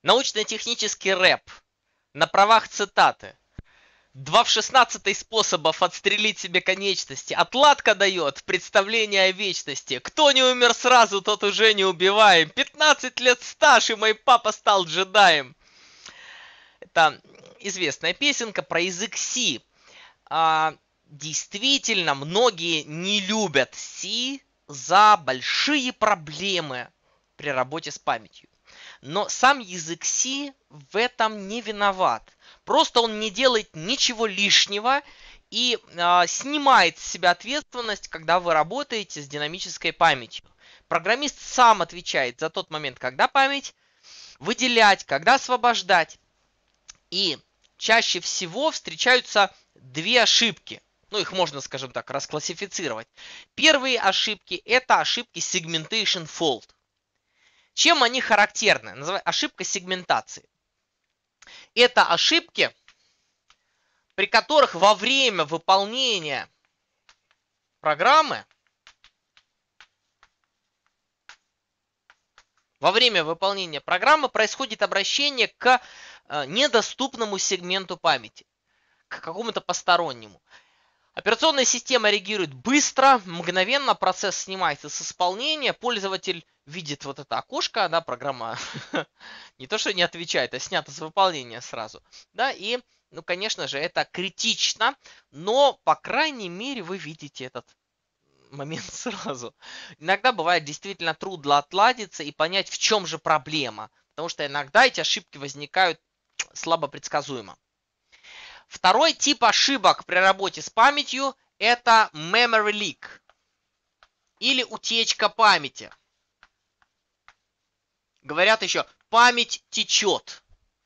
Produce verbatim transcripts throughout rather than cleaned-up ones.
Научно-технический рэп на правах цитаты. Два в шестнадцатой способов отстрелить себе конечности. Отладка дает представление о вечности. Кто не умер сразу, тот уже не убиваем. пятнадцать лет стаж, и мой папа стал джедаем. Это известная песенка про язык C. А, действительно, многие не любят C за большие проблемы при работе с памятью. Но сам язык C в этом не виноват. Просто он не делает ничего лишнего и э, снимает с себя ответственность, когда вы работаете с динамической памятью. Программист сам отвечает за тот момент, когда память выделять, когда освобождать. И чаще всего встречаются две ошибки. Ну, их можно, скажем так, расклассифицировать. Первые ошибки – это ошибки segmentation fault. Чем они характерны? Называется ошибка сегментации. Это ошибки, при которых во время выполнения программы, во время выполнения программы происходит обращение к недоступному сегменту памяти, к какому-то постороннему. Операционная система реагирует быстро, мгновенно, процесс снимается с исполнения, пользователь видит вот это окошко, да, программа не то что не отвечает, а снята с выполнения сразу, да, и, ну, конечно же, это критично, но, по крайней мере, вы видите этот момент сразу. Иногда бывает действительно трудно отладиться и понять, в чем же проблема, потому что иногда эти ошибки возникают слабо предсказуемо. Второй тип ошибок при работе с памятью – это memory leak или утечка памяти. Говорят еще, память течет.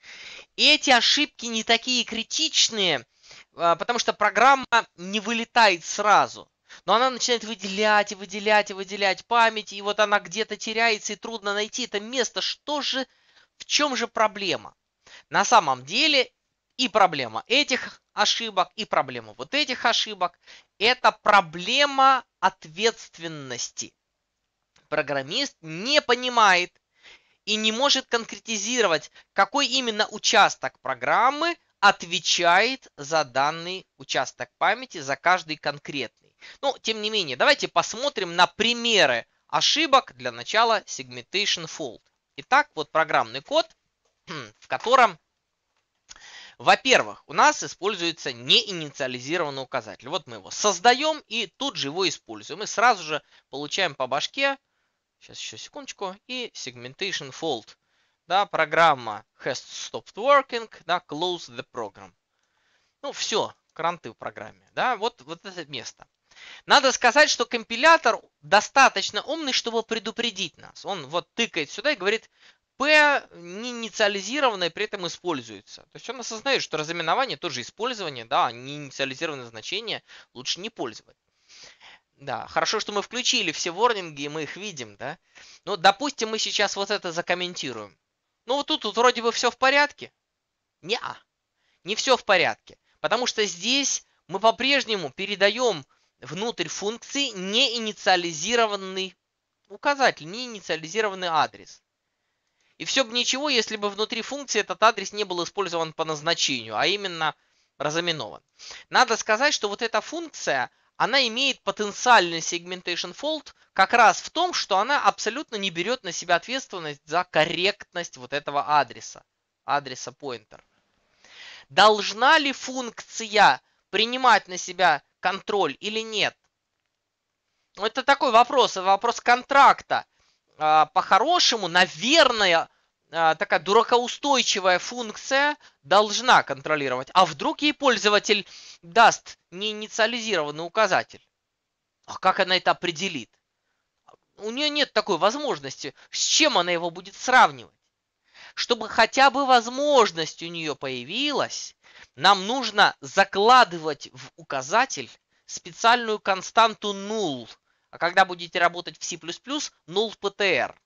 И эти ошибки не такие критичные, потому что программа не вылетает сразу. Но она начинает выделять и выделять и выделять память, и вот она где-то теряется, и трудно найти это место. Что же, в чем же проблема? На самом деле и проблема этих ошибок, и проблема вот этих ошибок – это проблема ответственности. Программист не понимает и не может конкретизировать, какой именно участок программы отвечает за данный участок памяти, за каждый конкретный. Но, тем не менее, давайте посмотрим на примеры ошибок для начала segmentation fault. Итак, вот программный код, в котором, во-первых, у нас используется неинициализированный указатель. Вот мы его создаем и тут же его используем. И сразу же получаем по башке, сейчас еще секундочку, и segmentation fault. Да, программа has stopped working, да, close the program. Ну, все, кранты в программе. Да, вот, вот это место. Надо сказать, что компилятор достаточно умный, чтобы предупредить нас. Он вот тыкает сюда и говорит, P не инициализированное при этом используется. То есть он осознает, что разыменование тоже использование, да, не инициализированное значение лучше не пользовать. Да, хорошо, что мы включили все ворнинги, и мы их видим, да. Ну, допустим, мы сейчас вот это закомментируем. Ну, вот тут, тут вроде бы все в порядке. Не-а, не все в порядке. Потому что здесь мы по-прежнему передаем внутрь функции неинициализированный указатель, неинициализированный адрес. И все бы ничего, если бы внутри функции этот адрес не был использован по назначению, а именно разыменован. Надо сказать, что вот эта функция, она имеет потенциальный segmentation fault как раз в том, что она абсолютно не берет на себя ответственность за корректность вот этого адреса, адреса pointer. Должна ли функция принимать на себя контроль или нет? Это такой вопрос, вопрос контракта. По-хорошему, наверное, такая дуракоустойчивая функция должна контролировать. А вдруг ей пользователь даст неинициализированный указатель? А как она это определит? У нее нет такой возможности. С чем она его будет сравнивать? Чтобы хотя бы возможность у нее появилась, нам нужно закладывать в указатель специальную константу null. А когда будете работать в C++, null пи ти ар.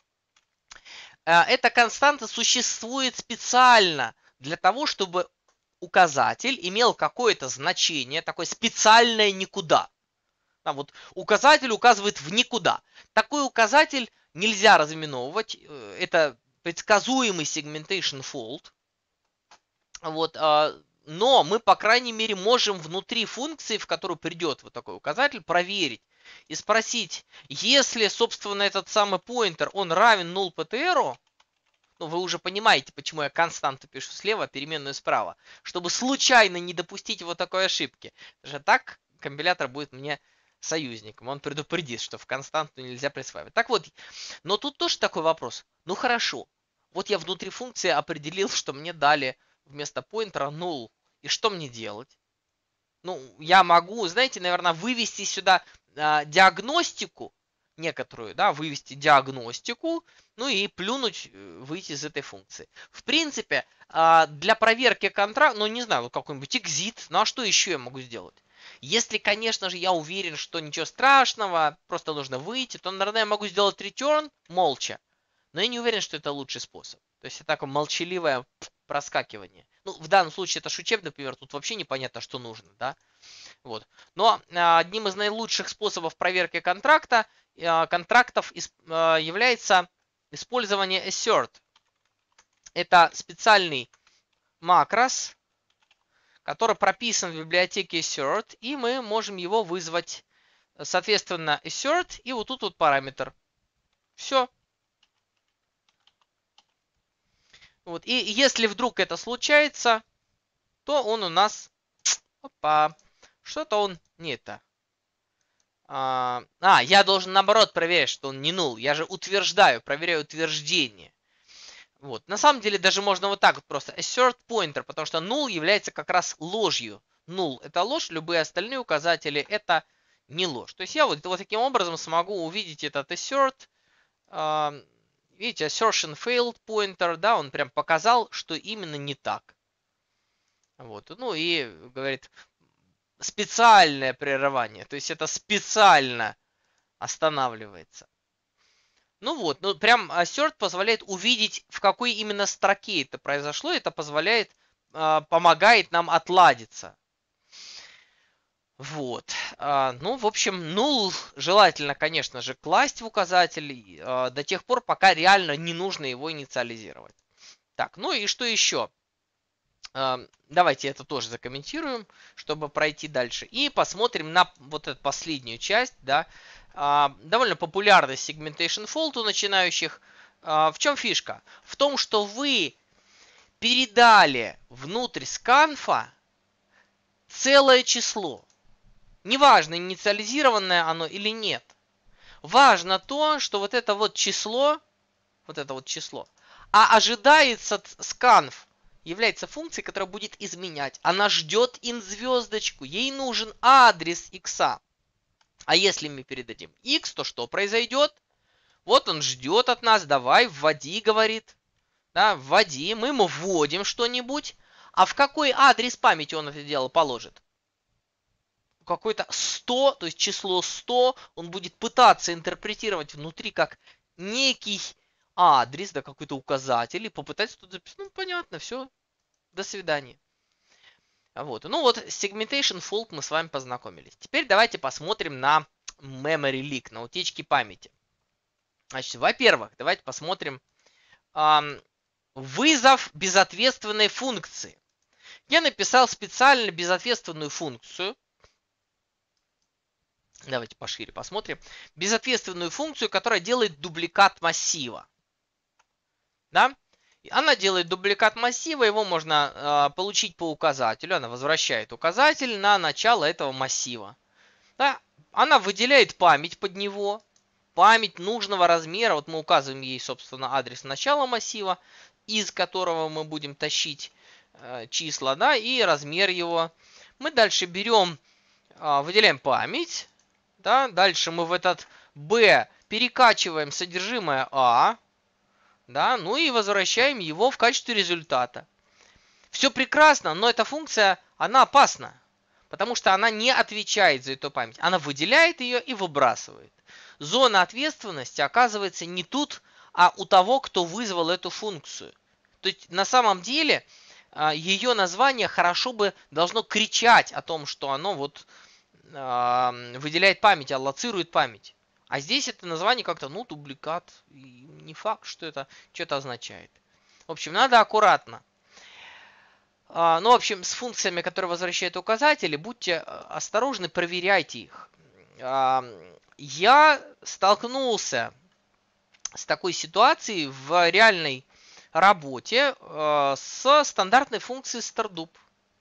Эта константа существует специально для того, чтобы указатель имел какое-то значение, такое специальное никуда. Там вот указатель указывает в никуда. Такой указатель нельзя разыменовывать. Это предсказуемый segmentation fault. Вот, но мы, по крайней мере, можем внутри функции, в которую придет вот такой указатель, проверить и спросить, если, собственно, этот самый поинтер, он равен null пи ти ар, ну, вы уже понимаете, почему я константу пишу слева, переменную справа, чтобы случайно не допустить вот такой ошибки. Потому что так компилятор будет мне союзником. Он предупредит, что в константу нельзя присваивать. Так вот, но тут тоже такой вопрос. Ну хорошо, вот я внутри функции определил, что мне дали вместо поинтера null. И что мне делать? Ну, я могу, знаете, наверное, вывести сюда а, диагностику некоторую, да, вывести диагностику, ну и плюнуть, выйти из этой функции. В принципе, а, для проверки контракта, ну не знаю, ну какой-нибудь exit, ну а что еще я могу сделать? Если, конечно же, я уверен, что ничего страшного, просто нужно выйти, то, наверное, я могу сделать return молча. Но я не уверен, что это лучший способ. То есть это такое молчаливое проскакивание. Ну, в данном случае это шучебный, например, тут вообще непонятно, что нужно, да. Вот. Но а, одним из наилучших способов проверки контракта, а, контрактов из, а, является использование assert. Это специальный макрос, который прописан в библиотеке assert, и мы можем его вызвать. Соответственно, assert и вот тут вот параметр. Все. Вот. И если вдруг это случается, то он у нас... Опа. Что-то он не это. А, а, я должен наоборот проверять, что он не null. Я же утверждаю, проверяю утверждение. Вот. На самом деле даже можно вот так вот просто assert pointer, потому что null является как раз ложью. Null это ложь, любые остальные указатели это не ложь. То есть я вот, вот таким образом смогу увидеть этот assert. А, видите, assertion failed pointer, да, он прям показал, что именно не так. Вот. Ну и говорит специальное прерывание, то есть это специально останавливается. Ну вот, ну прям assert позволяет увидеть, в какой именно строке это произошло. Это позволяет, помогает нам отладиться. Вот. Ну, в общем, null желательно, конечно же, класть в указатель до тех пор, пока реально не нужно его инициализировать. Так, ну и что еще? Давайте это тоже закомментируем, чтобы пройти дальше. И посмотрим на вот эту последнюю часть, да. Довольно популярный segmentation fault у начинающих. В чем фишка? В том, что вы передали внутрь сканфа целое число. Неважно, инициализированное оно или нет. Важно то, что вот это вот число, вот это вот число, а ожидается сканф, является функцией, которая будет изменять. Она ждет int звездочку, ей нужен адрес x. А если мы передадим x, то что произойдет? Вот он ждет от нас, давай, вводи, говорит. Да, вводи, мы ему вводим что-нибудь. А в какой адрес памяти он это дело положит? Какой-то сто, то есть число сто, он будет пытаться интерпретировать внутри как некий адрес, да, какой-то указатель, и попытаться тут записать. Ну, понятно, все, до свидания. Вот. Ну вот, с segmentation fault мы с вами познакомились. Теперь давайте посмотрим на memory leak, на утечки памяти. Значит, во-первых, давайте посмотрим эм, вызов безответственной функции. Я написал специально безответственную функцию. Давайте пошире посмотрим. Безответственную функцию, которая делает дубликат массива. Да? Она делает дубликат массива, его можно э, получить по указателю. Она возвращает указатель на начало этого массива. Да? Она выделяет память под него. Память нужного размера. Вот мы указываем ей, собственно, адрес начала массива, из которого мы будем тащить э, числа, да, и размер его. Мы дальше берем, э, выделяем память. Да? Дальше мы в этот B перекачиваем содержимое А. Да, ну и возвращаем его в качестве результата. Все прекрасно, но эта функция, она опасна. Потому что она не отвечает за эту память. Она выделяет ее и выбрасывает. Зона ответственности оказывается не тут, а у того, кто вызвал эту функцию. То есть на самом деле ее название хорошо бы должно кричать о том, что оно вот выделяет память, аллоцирует память. А здесь это название как-то, ну, дубликат. И не факт, что это что-то означает. В общем, надо аккуратно. А, ну, в общем, с функциями, которые возвращают указатели, будьте осторожны, проверяйте их. А, я столкнулся с такой ситуацией в реальной работе а, с стандартной функцией stardup.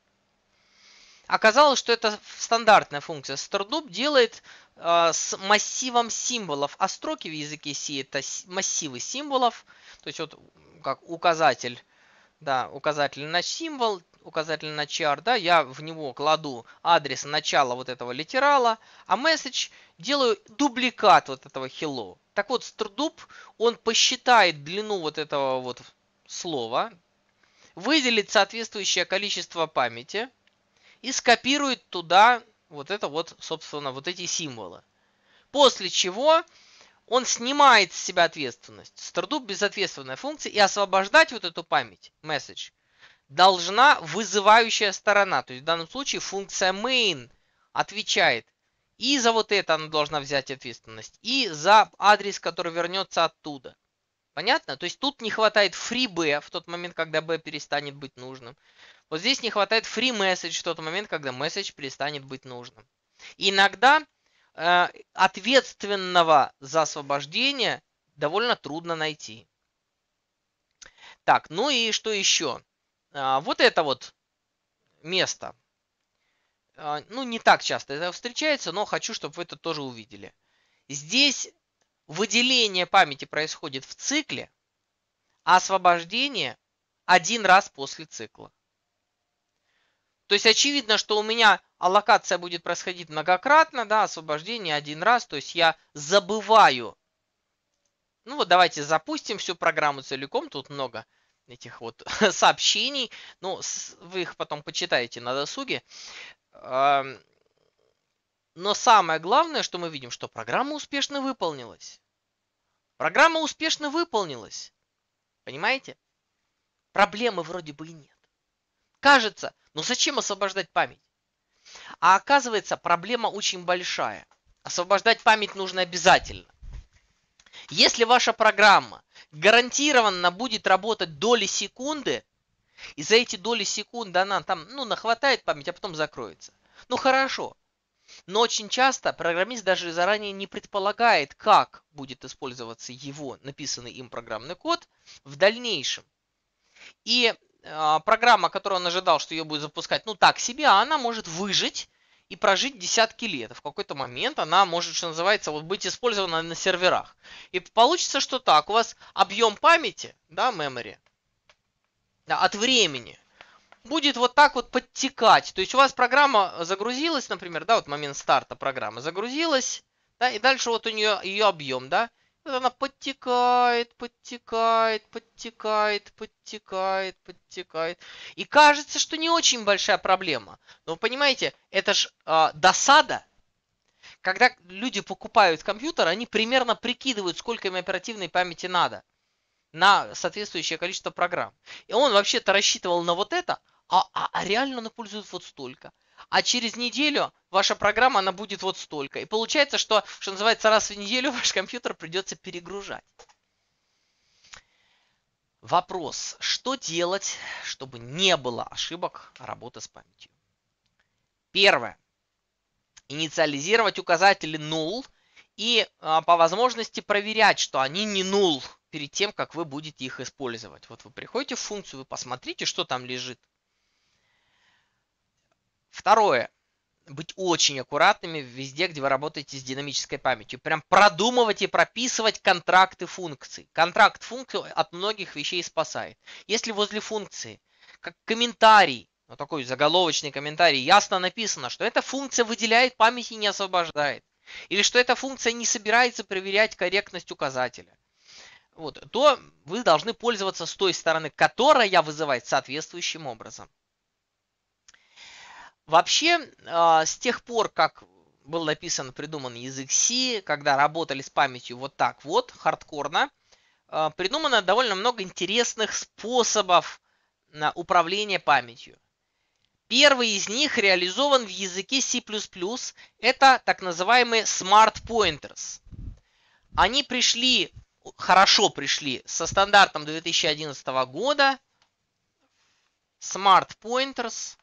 Оказалось, что это стандартная функция. stardup делает э, с массивом символов, а строки в языке C это массивы символов. То есть вот как указатель, да, указатель на символ, указатель на char, да, я в него кладу адрес начала вот этого литерала, а message делаю дубликат вот этого hello. Так вот, stardup, он посчитает длину вот этого вот слова, выделит соответствующее количество памяти, и скопирует туда вот это вот, собственно, вот эти символы. После чего он снимает с себя ответственность. stardup безответственная функция, и освобождать вот эту память, message, должна вызывающая сторона. То есть в данном случае функция main отвечает. И за вот это она должна взять ответственность, и за адрес, который вернется оттуда. Понятно? То есть тут не хватает free_b в тот момент, когда b перестанет быть нужным. Вот здесь не хватает free message в тот момент, когда message перестанет быть нужным. И иногда э, ответственного за освобождение довольно трудно найти. Так, ну и что еще? А, вот это вот место. А, ну, не так часто это встречается, но хочу, чтобы вы это тоже увидели. Здесь выделение памяти происходит в цикле, а освобождение один раз после цикла. То есть очевидно, что у меня аллокация будет происходить многократно, да, освобождение один раз. То есть я забываю. Ну вот давайте запустим всю программу целиком. Тут много этих вот сообщений. Ну, вы их потом почитаете на досуге. Но самое главное, что мы видим, что программа успешно выполнилась. Программа успешно выполнилась. Понимаете? Проблемы вроде бы и нет. Кажется, ну зачем освобождать память? А оказывается, проблема очень большая. Освобождать память нужно обязательно. Если ваша программа гарантированно будет работать доли секунды, и за эти доли секунды она там, ну, нахватает память, а потом закроется. Ну, хорошо. Но очень часто программист даже заранее не предполагает, как будет использоваться его написанный им программный код в дальнейшем. И э, программа, которую он ожидал, что ее будет запускать, ну так себе, она может выжить и прожить десятки лет. В какой-то момент она может, что называется, вот быть использована на серверах. И получится, что так, у вас объем памяти, да, memory, да, от времени будет вот так вот подтекать. То есть у вас программа загрузилась, например, да, вот момент старта программы загрузилась, да, и дальше вот у нее ее объем, да, вот она подтекает, подтекает, подтекает, подтекает, подтекает. И кажется, что не очень большая проблема. Но вы понимаете, это ж э, досада. Когда люди покупают компьютер, они примерно прикидывают, сколько им оперативной памяти надо на соответствующее количество программ. И он вообще-то рассчитывал на вот это, а, а, а реально она пользует вот столько. А через неделю ваша программа, она будет вот столько. И получается, что, что называется, раз в неделю ваш компьютер придется перегружать. Вопрос, что делать, чтобы не было ошибок работы с памятью? Первое. Инициализировать указатели null и а, по возможности проверять, что они не null перед тем, как вы будете их использовать. Вот вы приходите в функцию, вы посмотрите, что там лежит. Второе. Быть очень аккуратными везде, где вы работаете с динамической памятью. Прям продумывать и прописывать контракты функций. Контракт функции от многих вещей спасает. Если возле функции, как комментарий, ну, такой заголовочный комментарий, ясно написано, что эта функция выделяет память и не освобождает. Или что эта функция не собирается проверять корректность указателя. Вот, то вы должны пользоваться с той стороны, которая вызывает соответствующим образом. Вообще, с тех пор, как был написан, придуман язык C, когда работали с памятью вот так вот, хардкорно, придумано довольно много интересных способов управления памятью. Первый из них реализован в языке C++. Это так называемые smart pointers. Они пришли, хорошо пришли со стандартом две тысячи одиннадцатого года. Smart Pointers.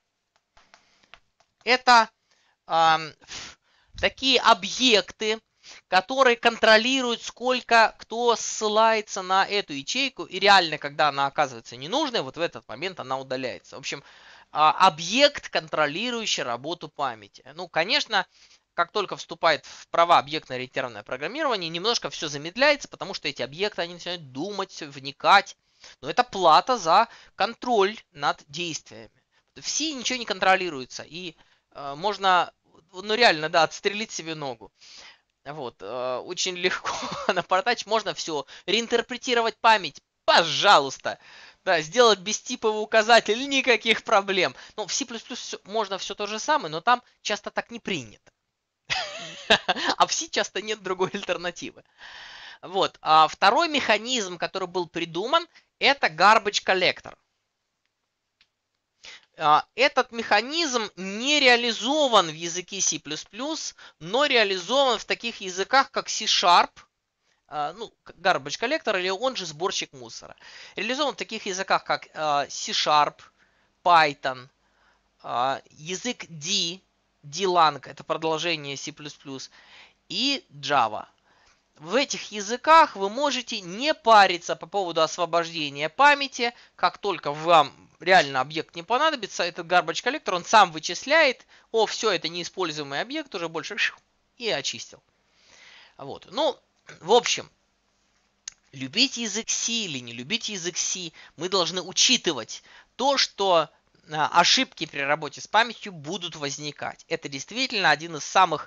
Это э, такие объекты, которые контролируют, сколько кто ссылается на эту ячейку. И реально, когда она оказывается ненужной, вот в этот момент она удаляется. В общем, э, объект, контролирующий работу памяти. Ну, конечно, как только вступает в права объектно-ориентированное программирование, немножко все замедляется, потому что эти объекты, они начинают думать, вникать. Но это плата за контроль над действиями. В Си ничего не контролируется, и э, можно, ну реально, да, отстрелить себе ногу. Вот, э, очень легко напортачить, можно все, реинтерпретировать память, пожалуйста. Да, сделать бестиповый указатель, никаких проблем. Ну, в C++ можно все то же самое, но там часто так не принято. А в C часто нет другой альтернативы. Вот. А второй механизм, который был придуман, это garbage collector. Этот механизм не реализован в языке C++, но реализован в таких языках, как C-Sharp, ну, garbage collector, или он же сборщик мусора. Реализован в таких языках, как C-Sharp, Python, язык D, D-Lang, это продолжение C++, и Java. В этих языках вы можете не париться по поводу освобождения памяти. Как только вам реально объект не понадобится, этот garbage collector, он сам вычисляет, о, все, это неиспользуемый объект, уже больше и очистил. Вот. Ну, в общем, любить язык C или не любить язык C, мы должны учитывать то, что ошибки при работе с памятью будут возникать. Это действительно один из самых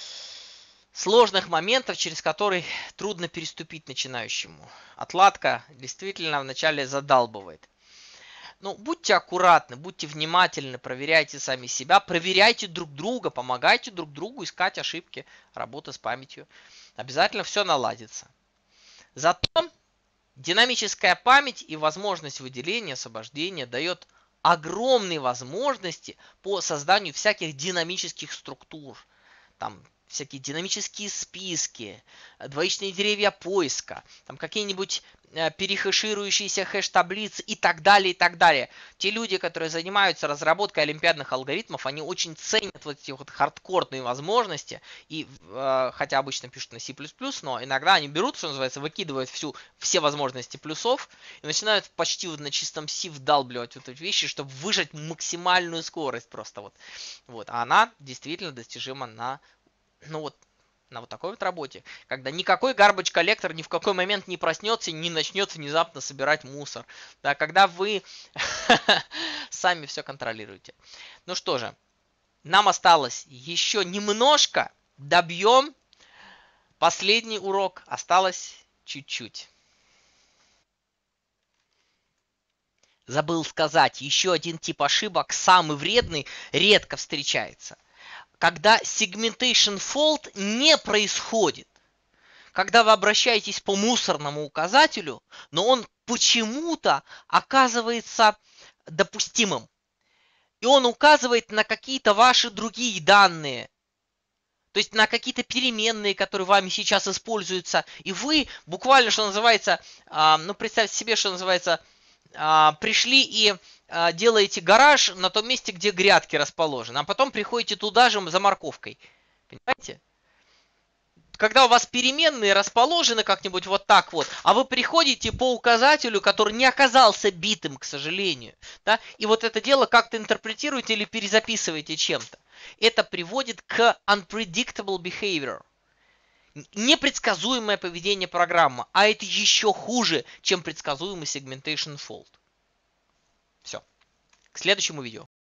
сложных моментов, через который трудно переступить начинающему. Отладка действительно вначале задалбывает. Ну, будьте аккуратны, будьте внимательны, проверяйте сами себя, проверяйте друг друга, помогайте друг другу искать ошибки работы с памятью. Обязательно все наладится. Зато динамическая память и возможность выделения, освобождения дает огромные возможности по созданию всяких динамических структур. Там всякие динамические списки, двоичные деревья поиска, там какие-нибудь перехэширующиеся хэш-таблицы и так далее, и так далее. Те люди, которые занимаются разработкой олимпиадных алгоритмов, они очень ценят вот эти вот хардкорные возможности, и э, хотя обычно пишут на C++, но иногда они берут, что называется, выкидывают всю, все возможности плюсов и начинают почти вот на чистом C вдалбливать вот эти вещи, чтобы выжать максимальную скорость просто вот. Вот. А она действительно достижима на Ну вот, на вот такой вот работе, когда никакой garbage коллектор ни в какой момент не проснется и не начнет внезапно собирать мусор. Да, когда вы сами все контролируете. Ну что же, нам осталось еще немножко, добьем. Последний урок, осталось чуть-чуть. Забыл сказать, еще один тип ошибок, самый вредный, редко встречается. Когда segmentation fault не происходит. Когда вы обращаетесь по мусорному указателю, но он почему-то оказывается допустимым. И он указывает на какие-то ваши другие данные. То есть на какие-то переменные, которые вами сейчас используются. И вы буквально, что называется, ну представьте себе, что называется, пришли и делаете гараж на том месте, где грядки расположены, а потом приходите туда же за морковкой. Понимаете? Когда у вас переменные расположены как-нибудь вот так вот, а вы приходите по указателю, который не оказался битым, к сожалению, да, и вот это дело как-то интерпретируете или перезаписываете чем-то. Это приводит к unpredictable behavior. Непредсказуемое поведение программы, а это еще хуже, чем предсказуемый segmentation fault. Все. К следующему видео.